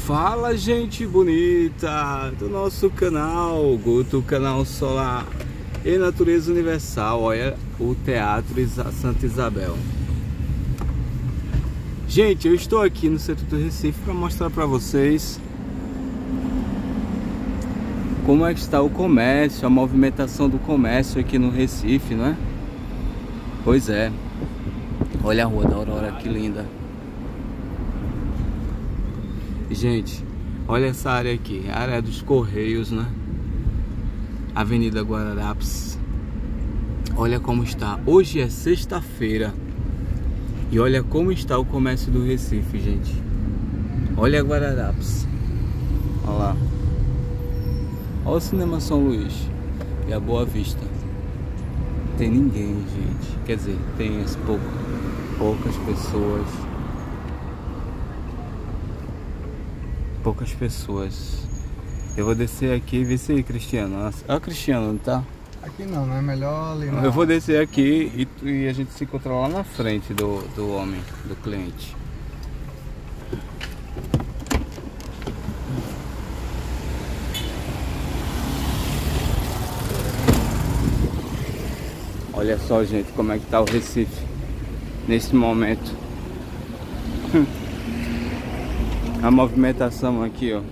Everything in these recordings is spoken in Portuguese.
Fala, gente bonita do nosso canal Guto, canal Solar e Natureza Universal. Olha o Teatro Santa Isabel. Gente, eu estou aqui no centro do Recife para mostrar para vocês como é que está o comércio, a movimentação do comércio aqui no Recife, não é? Pois é. Olha a Rua da Aurora, que linda. Gente, olha essa área aqui, a área dos Correios, né? Avenida Guararapes. Olha como está. Hoje é sexta-feira. E olha como está o comércio do Recife, gente. Olha a Guararapes. Olha lá. Olha o Cinema São Luís e a Boa Vista. Não tem ninguém, gente. Quer dizer, tem as poucas pessoas. Poucas pessoas. Eu vou descer aqui e ver se aí, Cristiano. Olha o Cristiano, não tá? Aqui não, né? Melhor ali na... Eu vou descer aqui e a gente se encontra lá na frente do homem, do cliente. Olha só, gente, como é que tá o Recife nesse momento. A movimentação aqui, ó.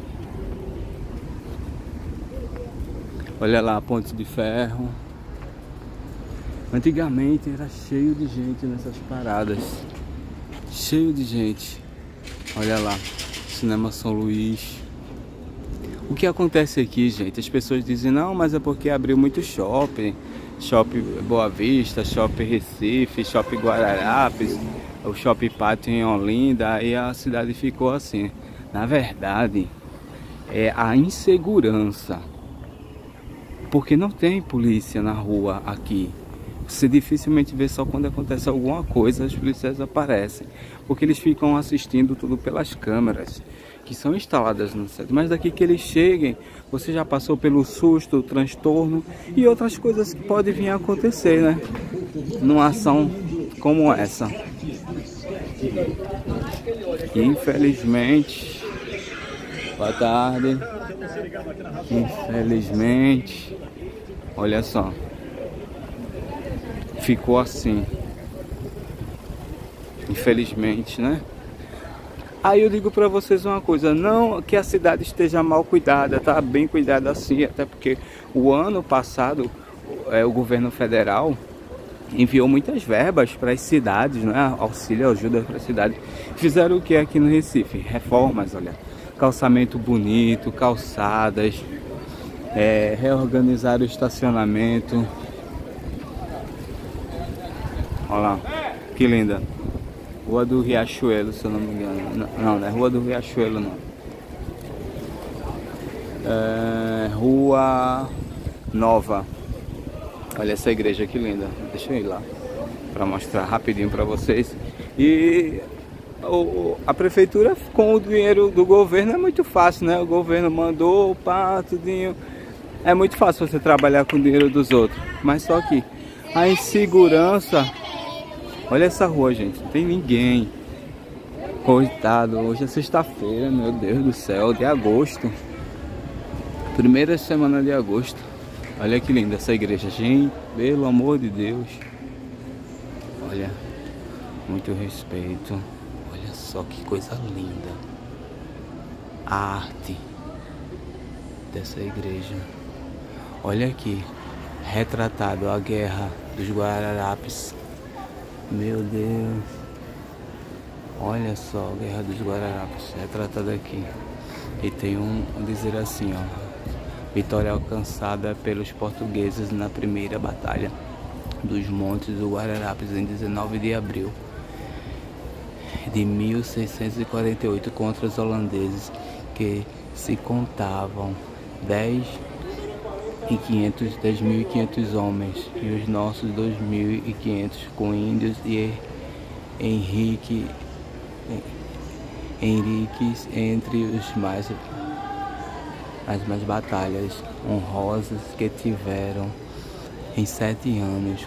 Olha lá a Ponte de Ferro. Antigamente era cheio de gente nessas paradas. Cheio de gente. Olha lá, Cinema São Luís. O que acontece aqui, gente? As pessoas dizem, não, mas é porque abriu muito shopping. Shopping Boa Vista, Shopping Recife, Shopping Guararapes, o Shopping Pátio em Olinda, e a cidade ficou assim. Na verdade, é a insegurança, porque não tem polícia na rua aqui. Você dificilmente vê, só quando acontece alguma coisa os policiais aparecem, porque eles ficam assistindo tudo pelas câmeras que são instaladas no centro. Mas daqui que eles cheguem, você já passou pelo susto, o transtorno e outras coisas que podem vir a acontecer, né? Numa ação como essa. Infelizmente, boa tarde. Infelizmente, olha só, ficou assim. Infelizmente, né? Aí eu digo pra vocês uma coisa, não que a cidade esteja mal cuidada, tá bem cuidada assim, até porque o ano passado o governo federal enviou muitas verbas para as cidades, né? Auxílio, ajuda para as cidades. Fizeram o que aqui no Recife? Reformas, olha, calçamento bonito, calçadas, reorganizaram o estacionamento. Olha lá, que linda. Rua do Riachuelo, se eu não me engano. Não é Rua do Riachuelo, não. Rua Nova. Olha essa igreja que linda. Deixa eu ir lá para mostrar rapidinho para vocês. E a prefeitura, com o dinheiro do governo, é muito fácil, né? O governo mandou, pá, tudinho. É muito fácil você trabalhar com o dinheiro dos outros. Mas só que a insegurança... Olha essa rua, gente, não tem ninguém. Coitado, hoje é sexta-feira, meu Deus do céu, de agosto. Primeira semana de agosto. Olha que linda essa igreja, gente, pelo amor de Deus. Olha, muito respeito. Olha só que coisa linda. A arte dessa igreja. Olha aqui, retratado a guerra dos Guararapes. Meu Deus, olha só a Guerra dos Guararapes, retratada aqui. E tem dizer assim, ó: vitória alcançada pelos portugueses na primeira batalha dos Montes do Guararapes em 19 de abril de 1648 contra os holandeses, que se contavam 10.500 homens, e os nossos 2.500 com índios e Henriques entre as mais batalhas honrosas que tiveram em 7 anos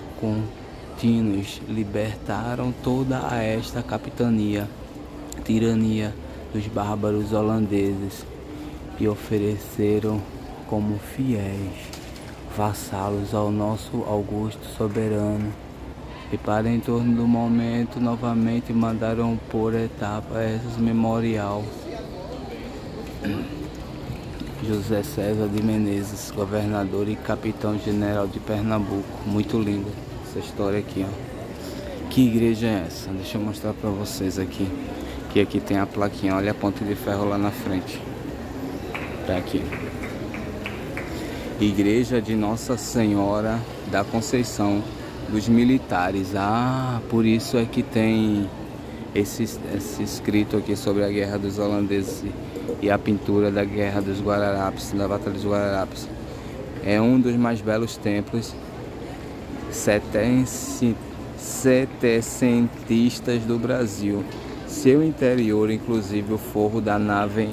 contínuos, libertaram toda esta capitania, tirania dos bárbaros holandeses e ofereceram como fiéis vassalos ao nosso augusto soberano. E para em torno do momento novamente mandaram por etapa esse memorial. José César de Menezes, governador e capitão-general de Pernambuco. Muito linda essa história aqui, ó. Que igreja é essa? Deixa eu mostrar para vocês aqui. Que aqui tem a plaquinha, olha a ponte de ferro lá na frente. Tá aqui. Igreja de Nossa Senhora da Conceição dos Militares. Ah, por isso é que tem esse escrito aqui sobre a Guerra dos Holandeses e a pintura da Guerra dos Guararapes, da Batalha dos Guararapes. É um dos mais belos templos setecentistas do Brasil. Seu interior, inclusive o forro da nave,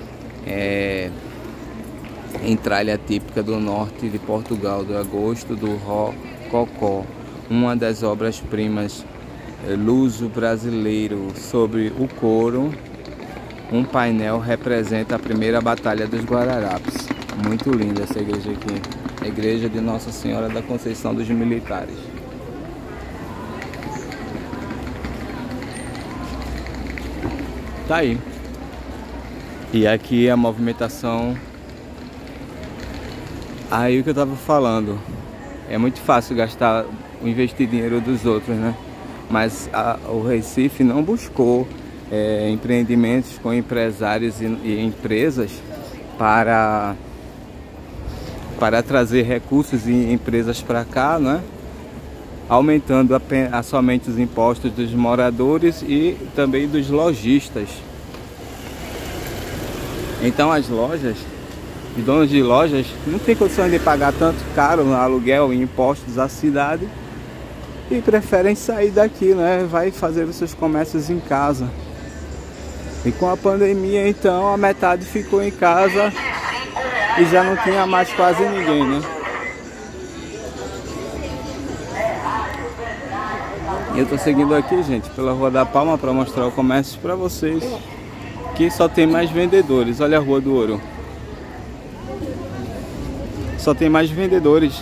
entralha típica do norte de Portugal, do agosto do Rococó, uma das obras-primas luso-brasileiro. Sobre o coro, um painel representa a primeira batalha dos Guararapes. Muito linda essa igreja aqui, a igreja de Nossa Senhora da Conceição dos Militares. Tá aí. E aqui a movimentação. Aí o que eu tava falando, é muito fácil gastar, investir dinheiro dos outros, né? Mas o Recife não buscou empreendimentos com empresários e empresas para trazer recursos e empresas para cá, né? Aumentando somente os impostos dos moradores e também dos lojistas. Então as lojas, os donos de lojas não tem condições de pagar tanto caro no aluguel e impostos à cidade e preferem sair daqui, né? Vai fazer os seus comércios em casa. E com a pandemia, então, a metade ficou em casa e já não tinha mais quase ninguém, né? Eu tô seguindo aqui, gente, pela Rua da Palma para mostrar o comércio para vocês. Aqui só tem mais vendedores. Olha a Rua do Ouro. Só tem mais vendedores.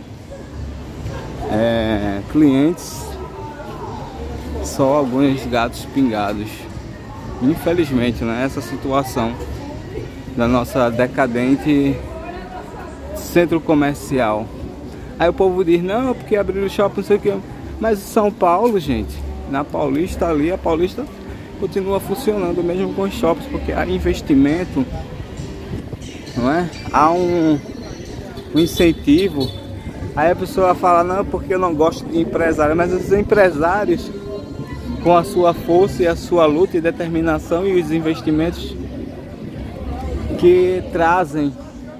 Clientes. Só alguns gatos pingados. Infelizmente, né? Essa situação da nossa decadente centro comercial. Aí o povo diz, não, porque abriram o shopping, não sei o que. Mas São Paulo, gente, na Paulista ali, a Paulista continua funcionando mesmo com os shoppings, porque há investimento, não é? Há um incentivo. Aí a pessoa fala, não, porque eu não gosto de empresário. Mas os empresários, com a sua força e a sua luta e determinação e os investimentos que trazem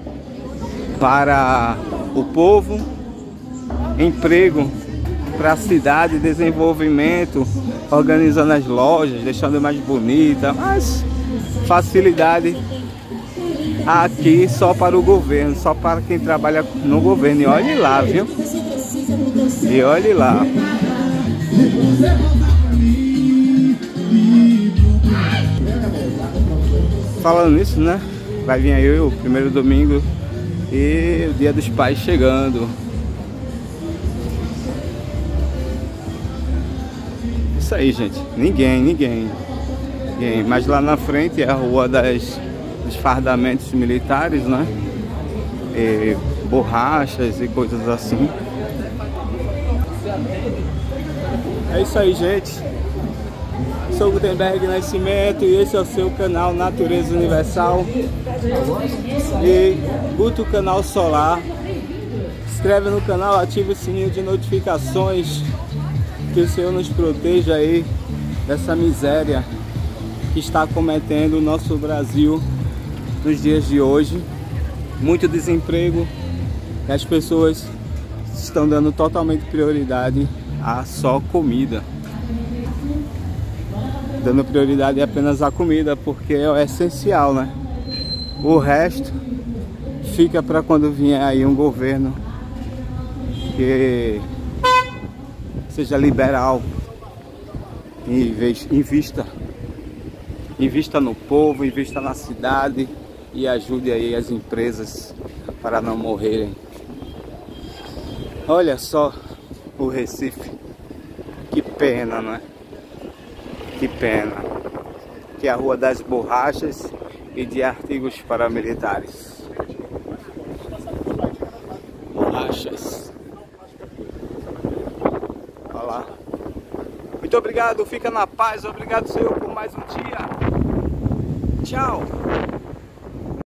para o povo emprego, para a cidade, desenvolvimento, organizando as lojas, deixando mais bonita, mas facilidade aqui só para o governo, só para quem trabalha no governo. E olhe lá, viu? E olhe lá. Falando nisso, né? Vai vir aí o primeiro domingo e o Dia dos Pais chegando. Isso aí, gente. Ninguém. Mas lá na frente é a rua dos fardamentos militares, né? E borrachas e coisas assim. É isso aí, gente. Sou Gutenberg Nascimento e esse é o seu canal Natureza Universal. E curta o canal Solar. Se inscreve no canal, ativa o sininho de notificações. Que o Senhor nos proteja aí dessa miséria que está acometendo o nosso Brasil nos dias de hoje. Muito desemprego e as pessoas estão dando totalmente prioridade a só comida. Dando prioridade apenas à comida, porque é essencial, né? O resto fica para quando vier aí um governo que seja liberal e invista Invista no povo, invista na cidade e ajude aí as empresas para não morrerem. Olha só o Recife. Que pena, não é? Que pena. Que é a Rua das Borrachas e de artigos paramilitares. Borrachas. Olha lá. Muito obrigado, fica na paz. Obrigado, Senhor, por mais um dia. Tchau.